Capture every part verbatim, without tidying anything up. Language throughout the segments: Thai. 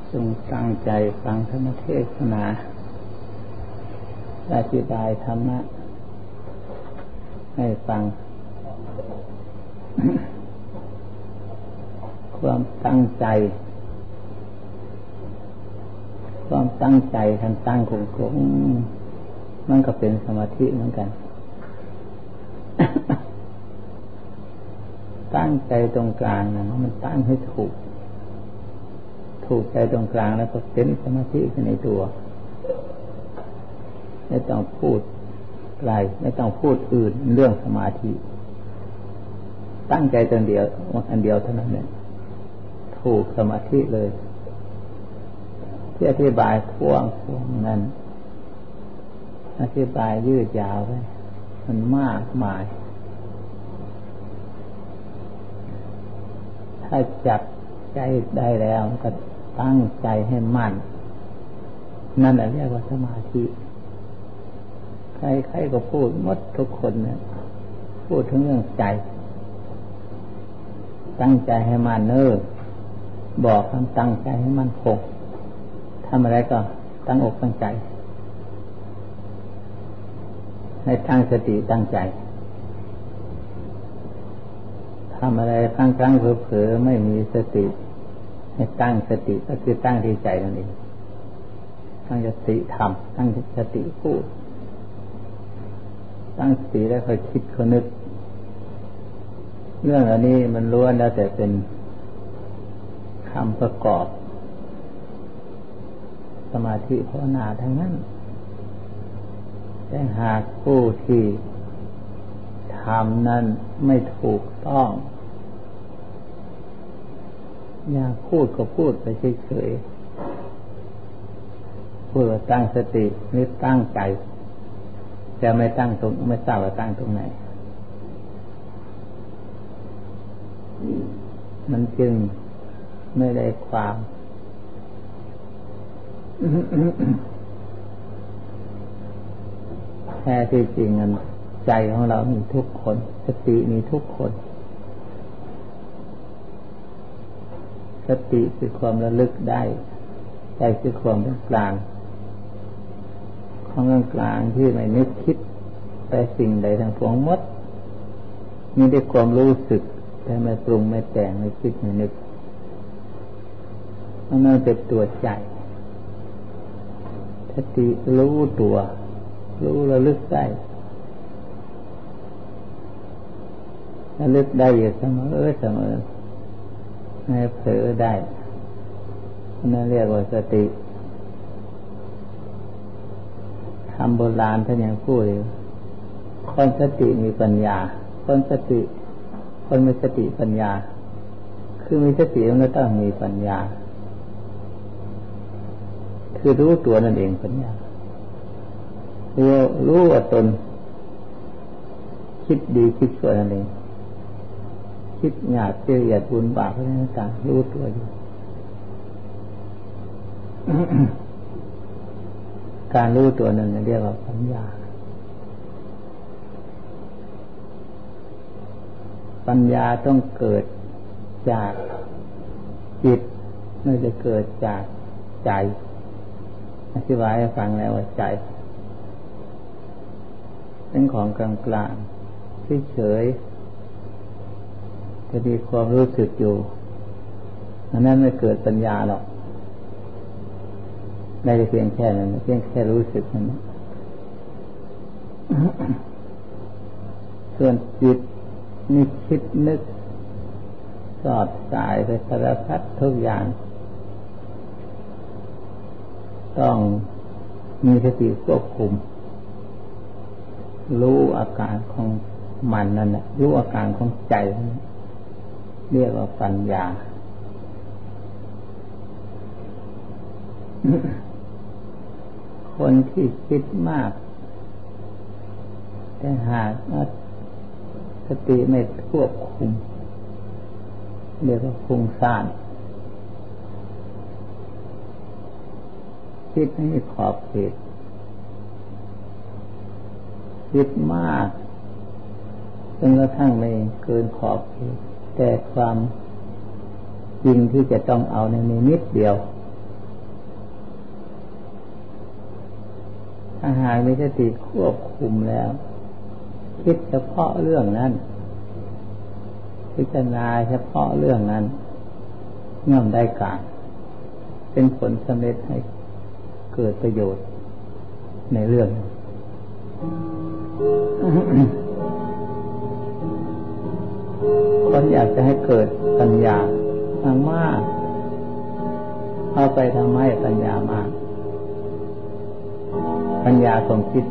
จงตั้งใจฟังธรรมเทศนาอธิบายธรรมะให้ฟัง ความตั้งใจความตั้งใจท่านตั้งคงคงมันก็เป็นสมาธิเหมือนกัน ตั้งใจตรงกลางนะมันตั้งให้ถูกถูกใจตรงกลางแล้วก็เป็นสมาธิขึ้นในตัวไม่ต้องพูดอะไรไม่ต้องพูดอื่นเรื่องสมาธิตั้งใจตรงเดียวอันเดียวเท่านั้นเนี่ยถูกสมาธิเลยที่อธิบายท่วงท่วงนั้นอธิบายยืดยาวไปมันมากมายถ้าจับใจได้แล้วก็ตั้งใจให้มั่นนั่นแหละเรียกว่าสมาธิใครๆก็พูดหมดทุกคนเนี่ยพูดถึงเรื่องใจตั้งใจให้มั่นเนอบอกคำตั้งใจให้มั่นคงทำอะไรก็ตั้งอกตั้งใจให้ตั้งสติตั้งใจทำอะไรครั้งครั้งเผลอๆไม่มีสติให้ตั้งสติก็คือตั้งที่ใจนั่นเองตั้งสติทำตั้งสติพูดตั้งสติแล้วค่อยคิดค่อยนึกเรื่องอันนี้มันล้วนแล้วแต่เป็นคำประกอบสมาธิภาวนาทั้งนั้นแต่หากผู้ที่ทำนั้นไม่ถูกต้องอยากพูดก็พูดไปเฉยๆพูดว่าตั้งสตินึกตั้งใจจะไม่ตั้งตรงไม่ทราบว่าตั้งตรงไหนมันจึงไม่ได้ความแท้ที่จริงนั้นใจของเรามีทุกคนสติมีทุกคนสติคือความระลึกได้ใจคือความเป็นกลางของกลางที่ไม่นึกคิดแต่สิ่งใดทั้งปวงหมดมีแต่ความรู้สึกแต่ไม่ปรุงไม่แต่งไม่คิดไม่นึกนั่นเป็นตัวใจสติรู้ตัวรู้ระลึกได้ระลึกได้อยู่เสมอเสมอไม่เผลอได้นั่นเรียกว่าสติคำโบราณท่านยังพูดอยู่คนสติมีปัญญาคนสติคนมีสติปัญญาคือมีสติมันก็ต้องมีปัญญาคือรู้ตัวนั่นเองปัญญารู้รู้ว่าตนคิดดีคิดชั่วนั่นเองคิดหยาบเสียดบุญบาปอะไรต่างๆรู้ตัวอยู่ การรู้ตัวนั้นเรียกว่าปัญญาปัญญาต้องเกิดจากจิตไม่ได้เกิดจากใจอธิบายให้ฟังแล้วว่าใจเป็นของกลางกลางที่เฉยจะมีความรู้สึกอยู่อันนั้นไม่เกิดปัญญาหรอกได้เพียงแค่นั้นเพียงแค่รู้สึกนั้น ส่วนจิตนี่คิดนึกสอดสายไปสารพัดทุกอย่างต้องมีสติควบคุมรู้อาการของมันนั่นแหละรู้อาการของใจเรียกว่าปัญญา คนที่คิดมากแต่หากสติไม่ควบคุมเรียกว่าฟุ้งซ่านคิดไม่มีขอบเขตคิดมากจนกระทั่งไม่เกินขอบเขตแต่ความจริงที่จะต้องเอาในนิดเดียวถ้าหากมีสติควบคุมแล้วคิดเฉพาะเรื่องนั้นพิจารณาเฉพาะเรื่องนั้นย่อมได้การเป็นผลสำเร็จให้เกิดประโยชน์ในเรื่อง คนอยากจะให้เกิดปัญญามากๆเอาไปทำให้ปัญญามากปัญญาความคิด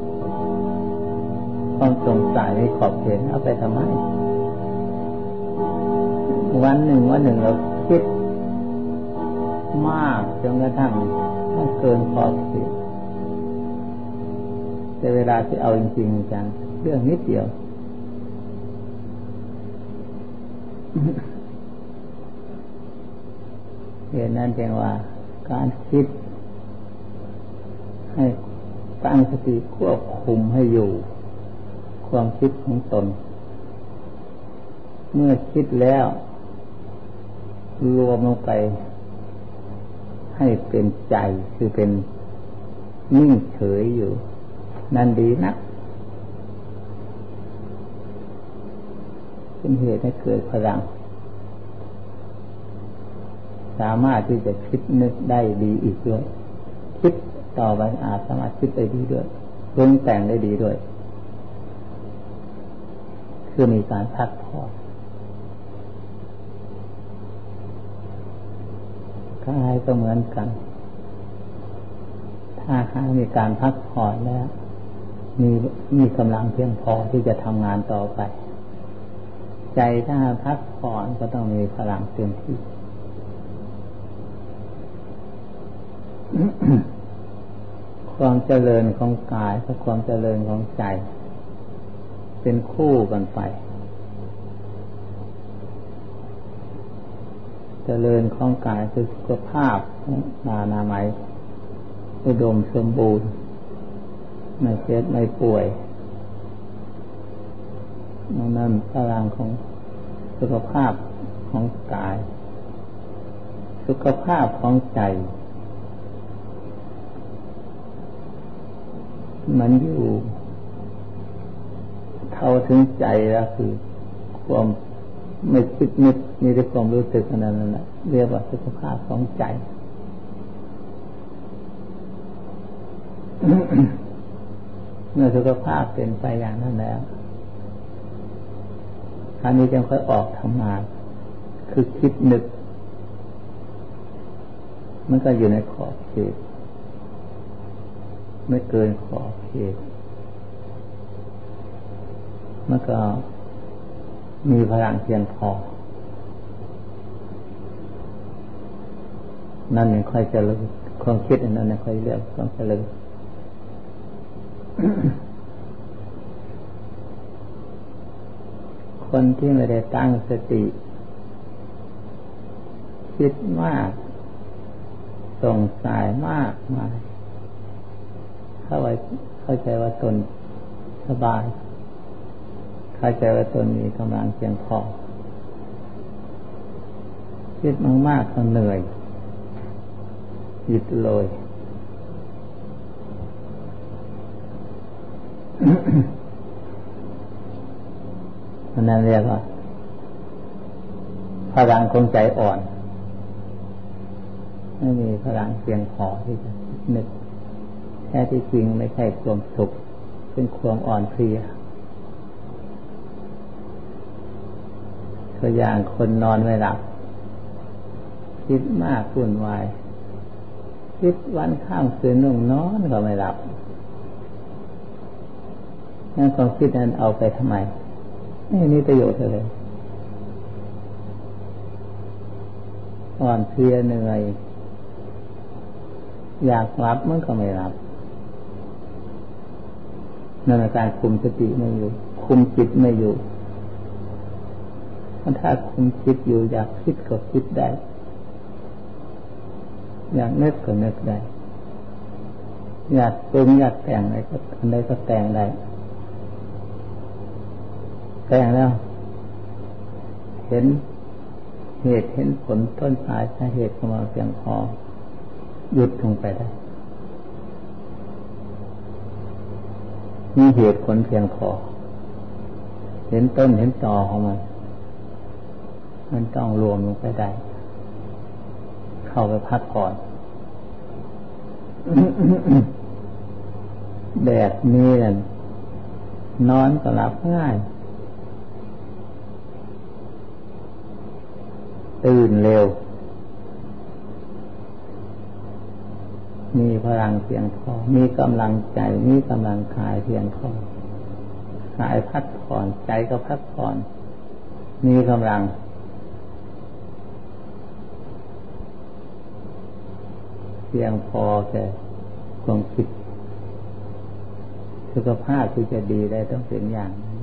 ความสงสัยในขอบเขตเอาไปทำไมวันหนึ่งวันหนึ่งเราคิดมากจนกระทั่งมันเกินขอบเขตแต่เวลาที่เอาจริงๆจังเรื่องนิดเดียวเหตุนั้นจึงว่าการคิดให้ตั้งสติควบคุมให้อยู่ความคิดของตนเมื่อคิดแล้วรวมลงไปให้เป็นใจคือเป็นนิ่งเฉยอยู่นั่นดีนักเป็นเหตุให้เกิดพลังสามารถที่จะคิดนึกได้ดีอีกด้วยคิดต่อไปอาจสามารถคิดได้ดีด้วยปรุงแต่งได้ดีด้วยคือมีการพักผ่อนกายก็เหมือนกันถ้าหากมีการพักผ่อนแล้วมีมีกำลังเพียงพอที่จะทำงานต่อไปใจถ้าพักผ่อนก็ต้องมีพลังเต็มที่ ความเจริญของกายกับความเจริญของใจเป็นคู่กันไปเจริญของกายคือสุขภาพนานามัยอุดมสมบูรณ์ไม่เจ็บไม่ป่วยนั่นพลังของสุขภาพของกายสุขภาพของใจมันอยู่เท่าถึงใจแล้วคือความไม่คิดนึกมีแต่ความรู้สึกนั้นนั่นแหละเรียกว่าสุขภาพของใจ เมื่อสุขภาพเป็นไปอย่างนั้นแล้วคราวนี้จึงค่อยออกทำงานคือคิดนึกมันก็อยู่ในขอบเขตไม่เกินขอบเขตมันก็มีพลังเพียงพอนั่นยังค่อยเจริญความคิดอันนั้นยังค่อยเรียกความเจริญ คนที่ไม่ได้ตั้งสติคิดมากสงสัยมากมายเข้าไว้เข้าใจว่าตนสบายเข้าใจว่าตนมีกำลังเพียงพอคิดมากๆก็เหนื่อยหยุดเลยนั่นเรียกว่าพลังของใจอ่อนไม่มีพลังเพียงพอที่จะนึกแท้ที่จริงไม่ใช่ความสุขเป็นความอ่อนเพลียตัวอย่างคนนอนไม่หลับคิดมากวุ่นวายคิดวันข้ามคืนนุ่งนอนก็ไม่หลับนั่นความคิดนั้นเอาไปทำไมไม่มีประโยชน์เลยอ่อนเพลียเหนื่อยอยากหลับมันก็ไม่หลับนั่นเป็นการคุมสติไม่อยู่คุมจิตไม่อยู่ถ้าคุมจิตอยู่อยากคิดก็คิดได้อยากนึกก็นึกได้อยากปรุงอยากแต่งอะไรก็อะไรก็แต่งได้แต่งแล้วเห็นเหตุเห็นผลต้นสายสาเหตุของมันเพียงพอหยุดลงไปได้มีเหตุผลเพียงพอเห็นต้นเห็นตอของมันมันต้องรวมลงไปได้เข้าไปพักผ่อนแบบนี้นั่นนอนก็หลับง่ายตื่นเร็วมีพลังเพียงพอมีกำลังใจมีกำลังกายเพียงพอกายพักผ่อนใจก็พักผ่อนมีกำลังเพียงพอแก่ความคิดสุขภาพที่จะดีได้ต้องเป็นอย่างนี้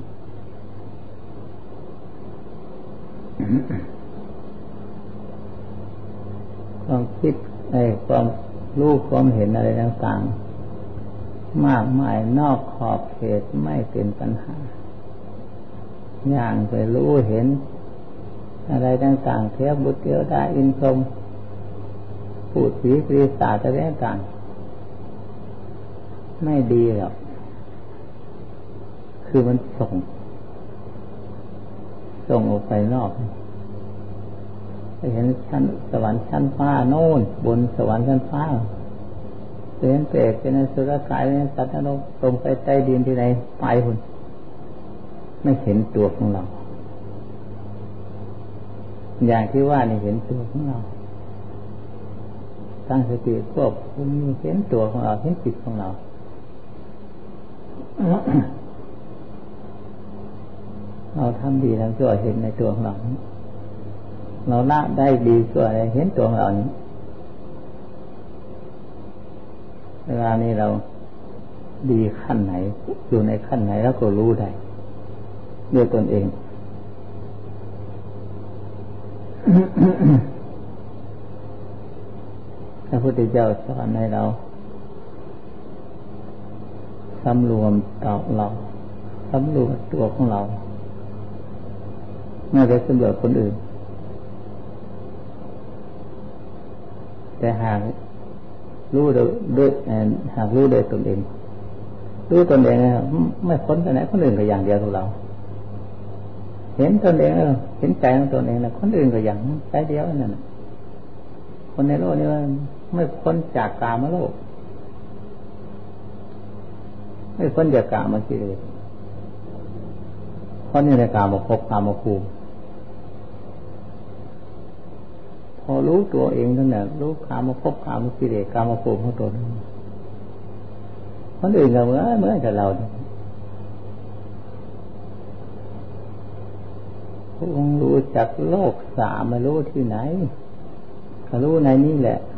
ความคิดไอ้ความรู้ความเห็นอะไรต่างๆมากมายนอกขอบเขตไม่เป็นปัญหาอย่างไปรู้เห็นอะไรต่างๆเทพบุตรเทวดาอินทร์พรหมพูดผีปีศาจอะไรต่างๆไม่ดีหรอกคือมันส่งส่งออกไปนอกไปเห็นชั้นสวรรค์ชั้นฟ้าโน่นบนสวรรค์ชั้นฟ้าเห็นเปรตเป็นอสุรกายเป็นสัตว์นรกตรงไปใต้ดินที่ไหนไปหุ่นไม่เห็นตัวของเราอย่างที่ว่านี่เห็นตัวของเราตั้งสติควบคุมเห็นตัวของเราเห็นจิตของเราเราทำดีทำชั่วเห็นในตัวของเราเราละได้ดีชั่วอะไรเห็นตัวของเรานี้เวลานี้เราดีขั้นไหนอยู่ในขั้นไหนแล้วก็รู้ได้ด้วยตนเอง พระพุทธเจ้าสอนให้เราสำรวมต่อเราสำรวมตัวของเราไม่ได้สำรวจคนอื่นแต่หากรู้โดยด้วยหากรู้โดยตนเองรู้ตนเองไม่พ้นไปไหนคนอื่นก็อย่างเดียวของเราเห็นตนเองเห็นใจของตนเองนะคนอื่นก็อย่างใจเดียวนั่นคนในโลกนี้ไม่พ้นจากกามโลกไม่พ้นจากกามกิเลสพ้นอยู่ในกามภพกามภูมิพอรู้ตัวเองนั่นแหละรู้กามภพกามกิเลสกามภูมิของตนคนอื่นก็เหมือนเหมือนกับเราพระองค์รู้จักโลกสามไม่รู้ที่ไหนก็รู้ในนี้แหละ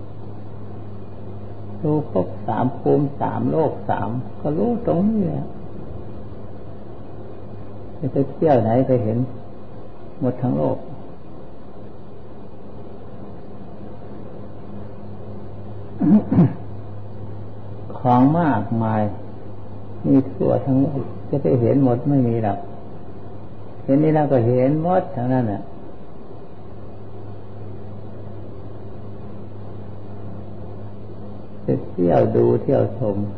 รู้ภพสามภูมิสามโลกสามก็รู้ตรงนี้แหละจะไปเที่ยวไหนไปเห็นหมดทั้งโลกของมากมายมีทั่วทั้งโลกจะไปเห็นหมดไม่มีหรอกเห็นนี่แล้วก็เห็นหมดทั้งนั้นน่ะไปเที่ยวดูเที่ยวชม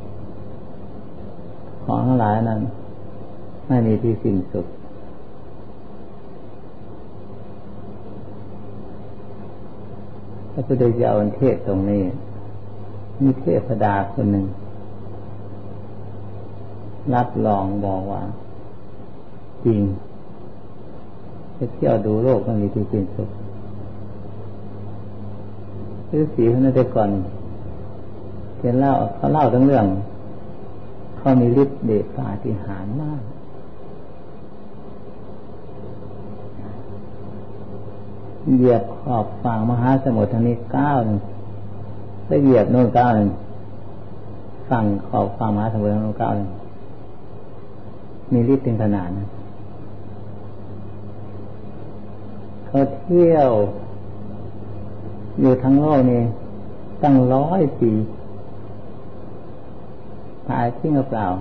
ของทั้งหลายนั้นไม่มีที่สิ้นสุดพระพุทธเจ้าเทศตรงนี้มีเทพดาคนหนึ่งรับรองบอกว่าจริงไปเที่ยวดูโลกมันมีที่สิ้นสุดฤาษีคนนั้นแต่ก่อนเขียนเล่าเขาเล่าทั้งเรื่องเขามีฤทธิ์เดชปาฏิหาริย์มากเหยียบขอบฝั่งมหาสมุทรทางนี้ก้าวหนึ่งไปเหยียบโน่นก้าวหนึ่งฝั่งขอบฝั่งมหาสมุทรทางโน้นก้าวหนึ่งมีฤทธิ์เป็นขนาดนะเขาเที่ยวอยู่ทั้งโลกนี่ตั้งร้อยปีตายทิ้งเปล่า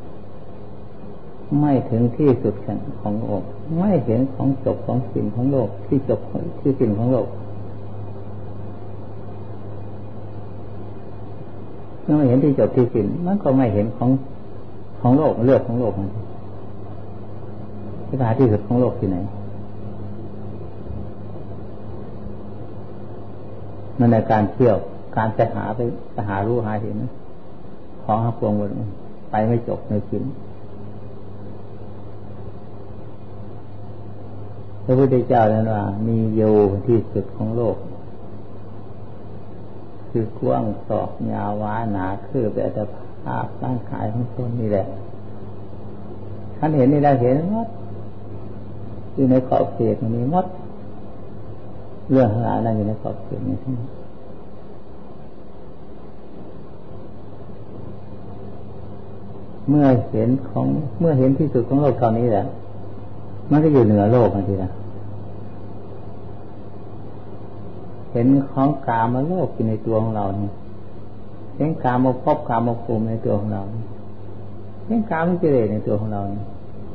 ไม่ถึงที่สุดของโลกไม่เห็นของจบของสิ้นของโลกที่จบที่สิ้นของโลกเมื่อไม่เห็นที่จบที่สิ้นมันก็ไม่เห็นของขของโลกเลือกของโลกมันที่พาที่สุดของโลกที่ไหนนั่นในการเที่ยวการจะหาไปจะหารู้หาเห็นของหาพวงหมดไปไม่จบในชิ้นพระพุทธเจ้าท่านว่ามีอยู่ที่สุดของโลกคือกว้างศอกยาวว้าหนาคือแบบแต่ภาพร่างกายของตนนี่แหละท่านเห็นนี่ได้เห็นหมดอยู่ในขอบเขตนี้หมดเรื่องหาอะไรอยู่ในขอบเขตนี้ทั้งนั้นเมื่อเห็นของเมื่อเห็นที่สุดของโลกตอนนี้แหละมันก็อยู่เหนือโลกนะทีนะเห็นของกามโลกอยู่ในตัวของเราเนี่ยเห็นกามภพกามภูมิในตัวของเราเห็นกามกิเลสในตัวของเราเนี่ย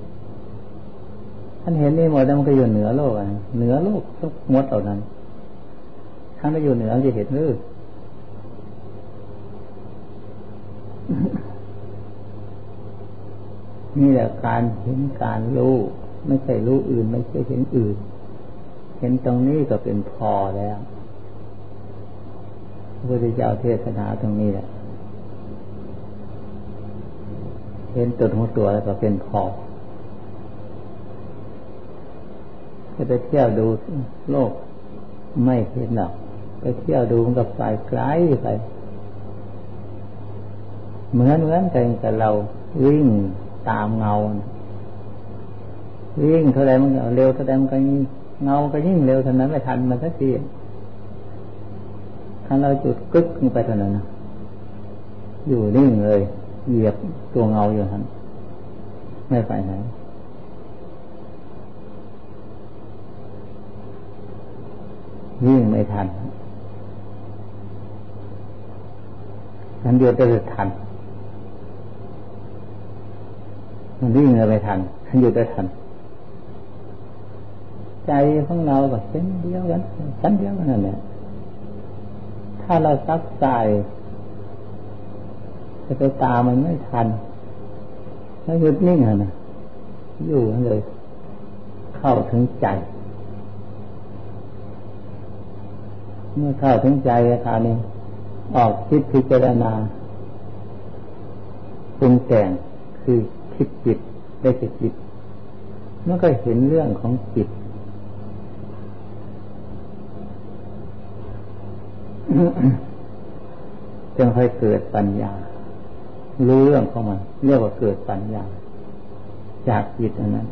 ท่านเห็นนี่หมดแล้วมันก็อยู่เหนือโลกอ่ะเหนือโลกทั้งหมดเหล่านั้นท่านก็อยู่เหนือจะเห็นหรือนี่แหละการเห็นการรู้ไม่ใช่รู้อื่นไม่ใช่เห็นอื่นเห็นตรงนี้ก็เป็นพอแล้วพระพุทธเจ้าเทศนาตรงนี้แหละเห็นตัวของตัวแล้วก็เป็นพอจะไปเที่ยวดูโลกไม่เห็นหรอกไปเที่ยวดูมันก็ไปไกลไปเหมือนเหมือนกันกับเราวิ่งตามเงาวิ่งเท่าไรมันเร็วเท่าไรมันก็เงาก็ยิ่งเร็วเท่านั้นไม่ทันมันสักทีถ้าเราจุดกึกลงไปเท่านั้นอยู่นิ่งเลยเหยียบตัวเงาอยู่นั้นไม่ไปไหนวิ่งไม่ทันนั้นเดียวจะทันมันวิ่งเลยไม่ทันฉันอยู่ได้ทันใจของเราก็เช่นเดียวกันชั้นเดียวกันนั่นแหละถ้าเราซักใจจะไปตามมันไม่ทันแล้วหยุดนิ่งนะอยู่เลยเข้าถึงใจเมื่อเข้าถึงใจคราวนี้ออกคิดพิจารณาปรุงแต่งคือคิดจิตได้จิตจิตมันก็เห็นเรื่องของจิต จึงค่อยเกิดปัญญารู้เรื่องของมันเรียกว่าเกิดปัญญาจากจิตอันนั้น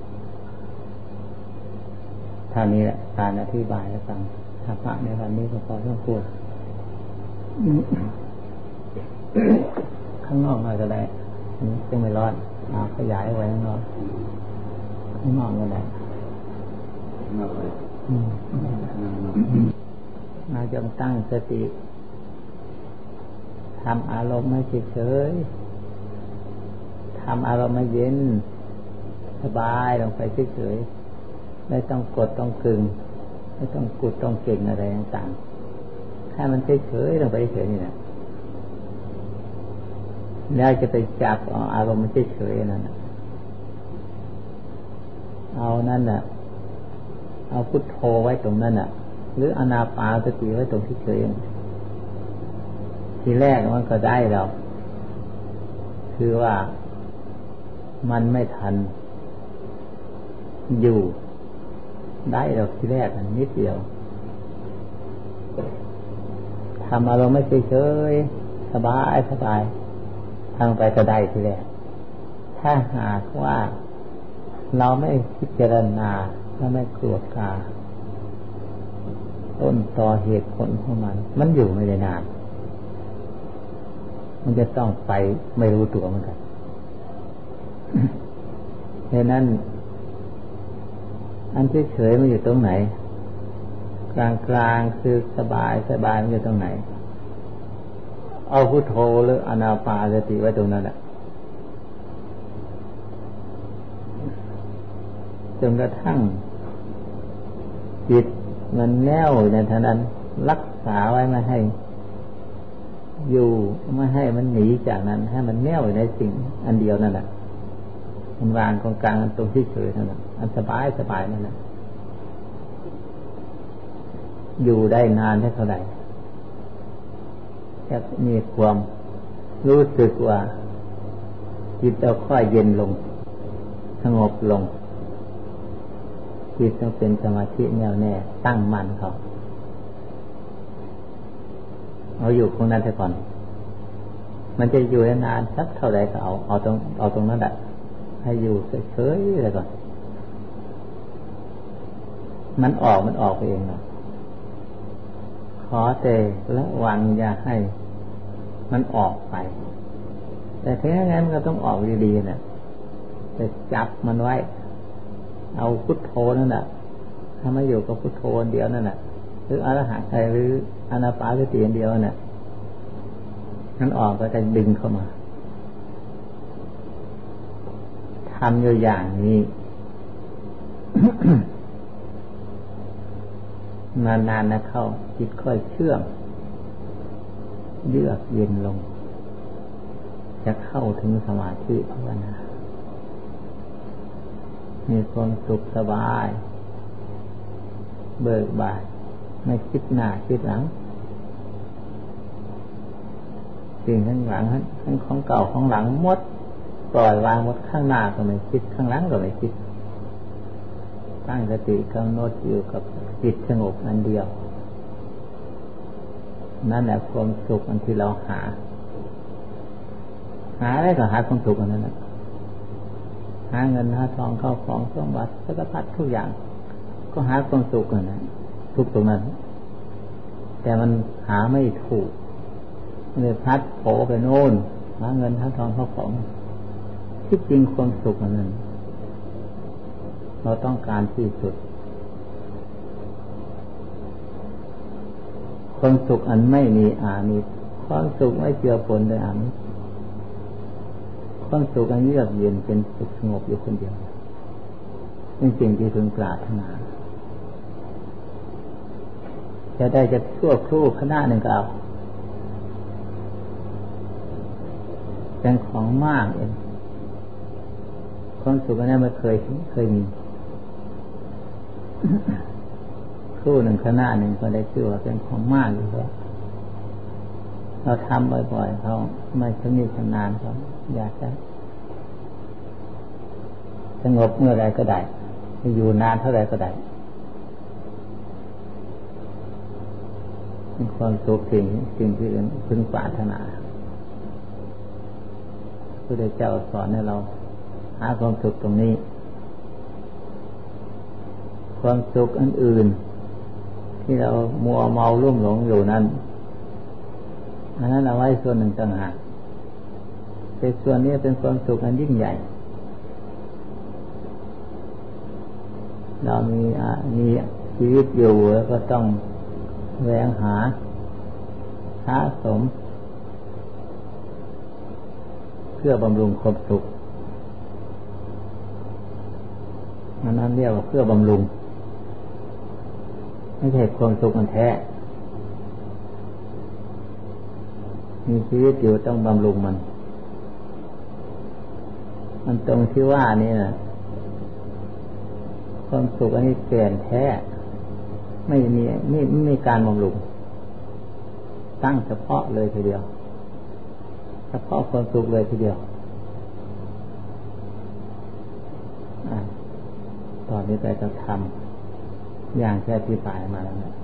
เท่านี้แหละการอธิบายให้ฟังธรรมะในวันนี้ก็พอต้องพูด ข้างนอกหน่อยก็ได้จึงไม่ร้อนเอาขยายไว้ข้างนอกข้างนอกก็ได้เราจงตั้งสติทำอารมณ์ให้เฉยๆทำอารมณ์ให้เย็นสบายลงไปเฉยๆไม่ต้องกดต้องกึงไม่ต้องกุดต้องเก่งอะไรต่างๆให้มันเฉยๆลงไปเฉยๆนี่แหละแล้วจะไปจับอารมณ์มันเฉยๆนั่นเอานั่นน่ะเอาพุทโธไว้ตรงนั้นน่ะหรืออานาปานสติไว้ตรงที่เฉยทีแรกมันก็ได้เราคือว่ามันไม่ทันอยู่ได้เราทีแรกนิดเดียวทำอารมณ์ไม่เฉยๆสบายสบายทางไปก็ได้ทีแรกถ้าหากว่าเราไม่พิจารณาและไม่กลัวกาต้นตอเหตุผลของมันมันอยู่ไม่ได้นานมันจะต้องไปไม่รู้ตัวเหมือนกันเพราะนั้นอันเฉยๆมันอยู่ตรงไหนกลางๆคือสบายสบายมันอยู่ตรงไหนเอาพุทโธหรืออานาปานสติไว้ตรงนั้นแหละจนกระทั่งจิตมันแน่วในเท่านั้นรักษาไว้ไม่ให้อยู่ไม่ให้มันหนีจากนั้นให้มันแน่วอยู่ในสิ่งอันเดียวนั่นแหละมันวางตรงกลางมันตรงที่เฉยนั่นแหละอันสบายสบายนั่นแหละอยู่ได้นานเท่าไหร่จะมีความรู้สึกว่าจิตเราค่อยเย็นลงสงบลงจิตต้องเป็นสมาธิแน่วแน่ตั้งมั่นเขาเอาอยู่ตรงนั้นเถอะก่อนมันจะอยู่ได้นานสักเท่าไหร่ก็เอาเอาตรงเอาตรงนั้นแหละให้อยู่เฉยๆเลยก่อนมันออกมันออกไปเองเนาะขอแต่ระวังอย่าให้มันออกไปแต่ถึงอย่างนั้นมันก็ต้องออกดีๆนะแต่จับมันไว้เอาพุทโธนั่นแหละถ้าไม่อยู่กับพุทโธเดียวนั่นแหละหรืออรหันต์หรืออนาปานสติเดียวนั่นแหละนั้นออกก็จะดึงเข้ามาทำอยู่อย่างนี้ นานๆนะเข้าจิตค่อยเชื่องเยือกเย็นลงจะเข้าถึงสมาธิภาวนามีความสุขสบายเบิกบานไม่คิดหน้าคิดหลังสิ่งข้างหลังทั้งของเก่าของหลังหมดปล่อยวางหมดข้างหน้าก็ไม่คิดข้างหลังก็ไม่คิดตั้งสติกำหนดอยู่กับจิตสงบอันเดียวนั่นแหละความสุขอันที่เราหาหาอะไรก็หาความสุขอันนั้นแหละหาเงินหาทองเข้าของสมบัติสารพัดทุกอย่างก็หาความสุขอันนั้นทุกตรงนั้นแต่มันหาไม่ถูกเลยพัดโผไปโน่นหาเงินหาทองเข้าของที่จริงความสุขอันนั้นเราต้องการที่สุดความสุขอันไม่มีอามิตรความสุขไม่เจือปนด้วยอามิตรความสุขอันเยือกเย็นเป็นสุขสงบอยู่คนเดียวเป็นสิ่งที่พึงปรารถนาจะได้จะชั่วครู่ขณะหนึ่งก็เอาเป็นของมากเองความสุขอันนั้นไม่เคยเคยมีครู่หนึ่งขณะหนึ่งก็ได้ชื่อว่าเป็นของมากอยู่แล้วเราทำบ่อยๆเขาไม่ชำนิชำนาญเขาอยากจะสงบเมื่อไรก็ได้อยู่นานเท่าไรก็ได้เป็นความสุขสิ่งสิ่งที่พึงปรารถนาพระพุทธเจ้าสอนให้เราหาความสุขตรงนี้ความสุขอันอื่นที่เรามัวเมาลุ่มหลงอยู่นั้นอันนั้นเอาไว้ส่วนหนึ่งต่างหากแต่ส่วนนี้เป็นความสุขอันยิ่งใหญ่เรามีมีชีวิตอยู่แล้วก็ต้องแสวงหาสะสมเพื่อบำรุงความสุขอันนั้นเรียกว่าเพื่อบำรุงไม่ใช่ความสุขมันแท้มีชีวิตอยู่ต้องบำรุงมันมันตรงที่ว่านี่นะความสุขอันนี้แก่นแท้ไม่มีไม่ไม่มีการบำรุงตั้งเฉพาะเลยทีเดียวเฉพาะความสุขเลยทีเดียวตอนนี้ไปจะทำอย่างที่อธิบายมาแล้วนะ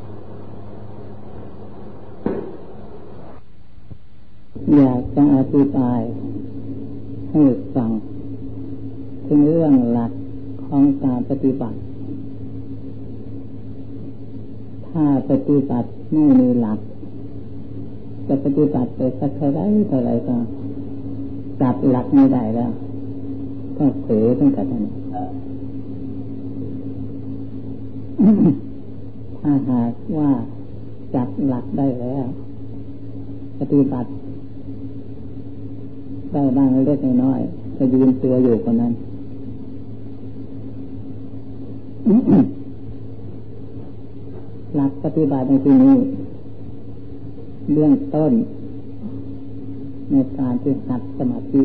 อยากจะอธิบายให้ฟังถึงเรื่องหลักของการปฏิบัติถ้าปฏิบัติไม่มีหลักจะปฏิบัติไปสักเท่าไรเท่าไรก็จับหลักไม่ได้แล้วก็เผลอตั้งแต่นั้นถ้าหากว่าจับหลักได้แล้วปฏิบัติได้บ้างเล็กน้อยก็ยืนตัวอยู่คนนั้นหลักปฏิบัติในที่นี้เบื้องต้นในการที่หัดสมาธิ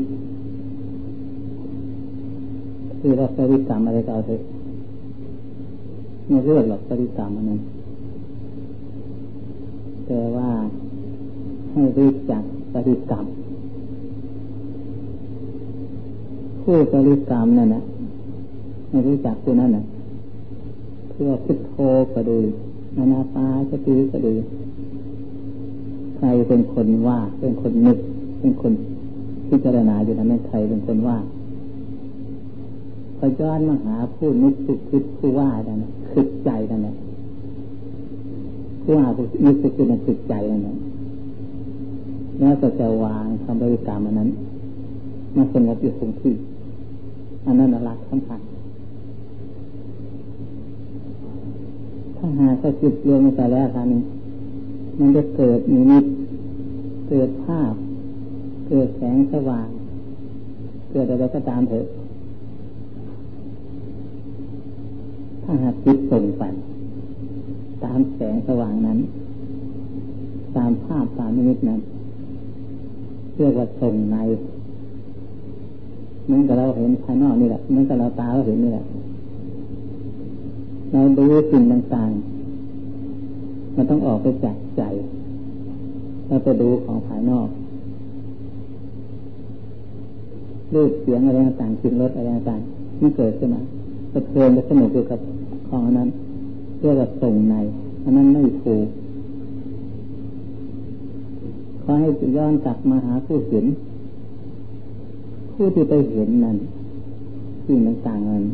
คือเราบริกรรมอะไรก็เอาเถอะไม่เลือกหรอกบริกรรมอันนั้นแต่ว่าให้รู้จักบริกรรมผู้บริกรรมนั่นนะให้รู้จักผู้นั้นนะเพื่อพุทโธก็ดีอานาปานสติก็ดีใครเป็นคนว่าเป็นคนนึกเป็นคนพิจารณาอยู่นะไม่ใครเป็นคนว่าพอย้อนมาหาผู้นึกผู้คิดผู้ว่านั่นนะคิดใจนั่นแหละผู้ว่าผู้นึกผู้คิดนั่นคิดใจนั่นแหละแล้วก็จะวางคำบริกรรมอันนั้นมาสงบอยู่คงที่อันนั้นหลักสำคัญถ้าหากก็จิตรวมไปแล้วท่านี้มันจะเกิดนิมิตเกิดภาพเกิดแสงสว่างเกิดอะไรก็ตามเถอะถ้าหากจิตส่งไปตามแสงสว่างนั้นตามภาพตามนิมิตนั้นเรียกว่าส่งในเหมือนกับเราเห็นภายนอกนี่แหละเหมือนกับเราตาเราเห็นนี่แหละเราดูสิ่งต่างๆมันต้องออกไปจากใจเราไปดูของภายนอกรูปเสียงอะไรต่างๆกลิ่นรสอะไรต่างๆมันเกิดขึ้นมาสะเทือนและสนุกอยู่กับของนั้นเรียกว่าส่งในอันนั้นไม่ถูกขอให้ย้อนกลับมาหาผู้เห็นผู้ที่ไปเห็นนั้นสิ่งต่างๆนั้น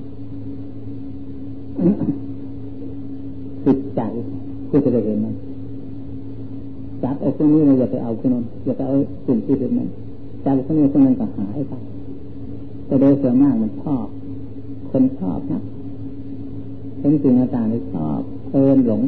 จิตใจผู้ที่ไปเห็นนั้นจับเอาตรงนี้เราอย่าไปเอาตรงนั้นอย่าไปเอาสิ่งที่เห็นนั้นจับตรงนี้ตรงนั้นก็หายไปแต่โดยส่วนมากมันชอบคนชอบนะเห็นสิ่งต่างๆเลยชอบเพลินหลง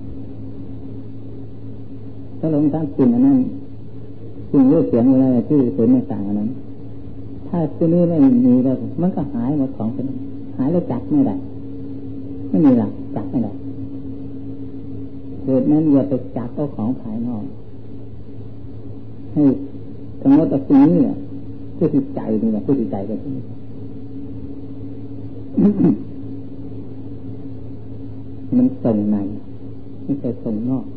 ถ้าหลงตามสิ่งนั้นสิ่งรูปเสียงอะไรที่เห็นต่างๆนั้นถ้าที่นี้ไม่มีแล้วมันก็หายหมดของเป็นหายแล้วจับไม่ได้ไม่มีหลักจับไม่ได้เหตุนั้นอย่าไปจับเอาของภายนอกให้กำหนดเอาสิ่งนี้เนี่ยผู้ที่ใจนี่แหละผู้ที่ใจก็คือมันส่งในไม่ใช่ส่งนอก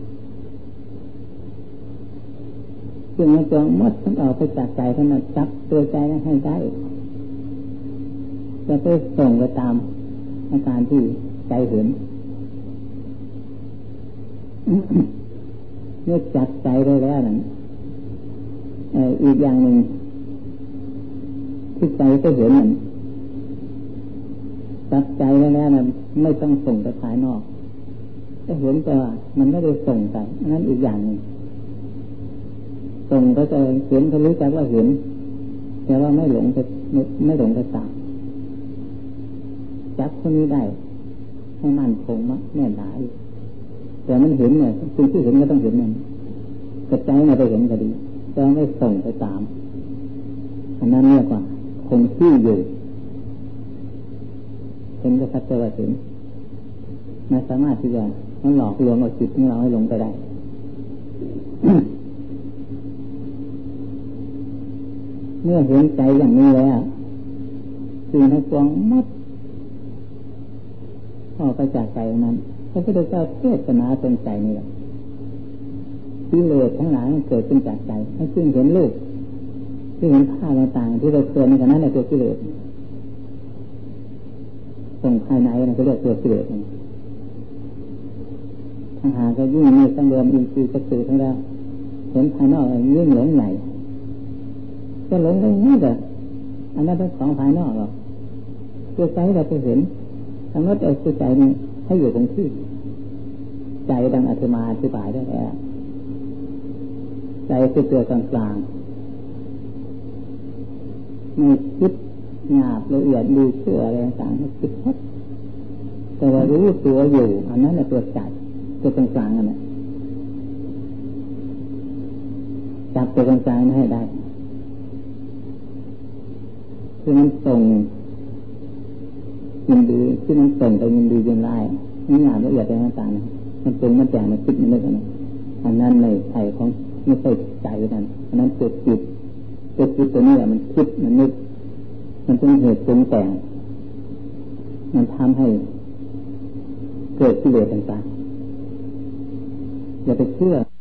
ซึ่งในตัวมดต้องออกไปจากใจท่านนั้นจับตัวใจให้ได้จะไปส่งไปตามอาการที่ใจเห็นเมื่อจับใจได้แล้วนั้นอีกอย่างหนึ่งที่ใจก็เห็นนั้นจับใจได้แล้วนั้นไม่ต้องส่งไปภายนอกถ้าเห็นแต่ว่ามันไม่ได้ส่งไปนั่นอีกอย่างหนึ่งส่งก็จะเห็นก็รู้จักว่าเห็นแต่ว่าไม่หลงไปไม่ไม่หลงไปตามจับคนนี้ได้ให้มั่นคงมะแน่นหนาแต่มันเห็นเนี่ยสิ่งที่เห็นก็ต้องเห็นนั่นกระจายมาไปเห็นก็ดีแต่ไม่ส่งไปตามอันนั้นเรียกว่าคงที่อยู่เห็นก็ชัดเจนว่าเห็นไม่สามารถที่จะมันหลอกลวงเอาจิตของเราให้หลงไปได้ เมื่อเห็นใจอย่างนี้แล้วสิ่งทั้งปวงมัดออกไปจากใจนั้นพระพุทธเจ้าเทศนาตรงใจนี่แหละกิเลสทั้งหลายเกิดขึ้นจากใจให้ซึ่งเห็นรูปที่เห็นภาพต่างๆที่เราเคยในขณะนั้นแหละตัวกิเลสตรงภายในนั่นก็เรียกตัวกิเลสถ้าหากก็ยิ่งมีสังเวชอินทรีย์กระตือทั้งแล้วเห็นภายนอกยิ่งหลงไหลก็หลงไปนี่แหละอันนั้นเป็นของภายนอกหรอกตัวใจเราไปเห็นทั้งนั้นเอาตัวใจนี่ให้อยู่ตรงที่ใจดังอธิมาอธิบายได้แล้วใจคือตัวกลางกลางไม่คิดหยาบละเอียดดูเชื่ออะไรต่างๆไม่คิดทัดแต่ว่ารู้ตัวอยู่อันนั้นแหละตัวใจตัวกลางกลางนั่นแหละจับตัวกลางกลางให้ได้คือมันส่งยินดีที่มันส่งไปยินดียินไล่นี่หยาบละเอียดอะไรต่างๆมันเป็นมันแต่งมันคิดมันนึกอะไรอันนั้นในใจของไม่ใช่ใจนั่นอันนั้นเกิดจิตเกิดจิตตัวนี้แหละมันคิดมันนึกมันเป็นเหตุปรุงแต่งมันทำให้เกิดกิเลสต่างๆอย่าไปเชื่อ